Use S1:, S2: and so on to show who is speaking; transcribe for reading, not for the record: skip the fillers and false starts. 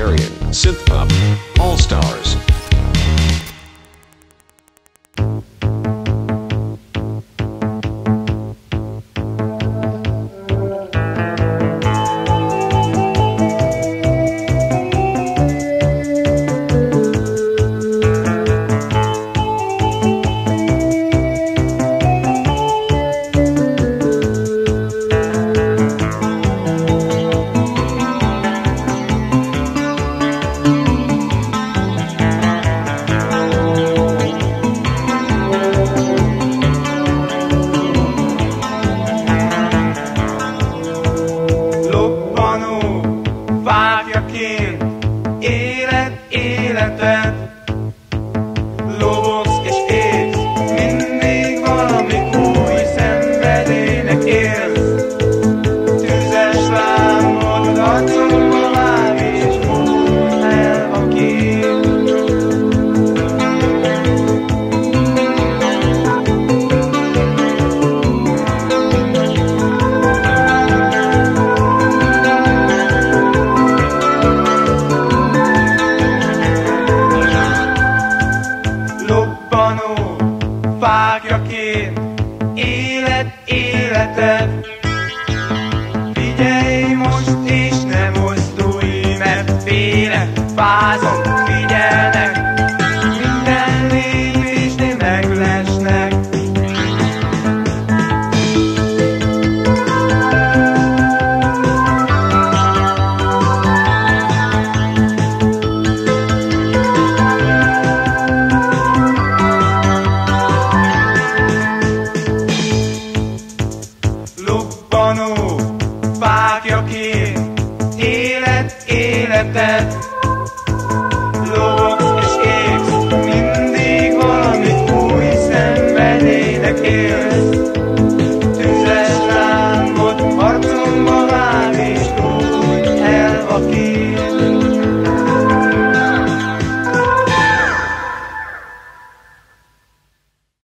S1: Hungarian synth pop all stars.
S2: Éled életed, lobogsz és élsz, mindig valami új szenvedélynek élsz. Tüzes lángod, harcolva vág és múlt el a kép. Fákjaként éled életed. Figyelj most és ne mozdulj, mert félek, fázom, figyelnek, minden lépésnél meglesnek. Fákjaként éled életed.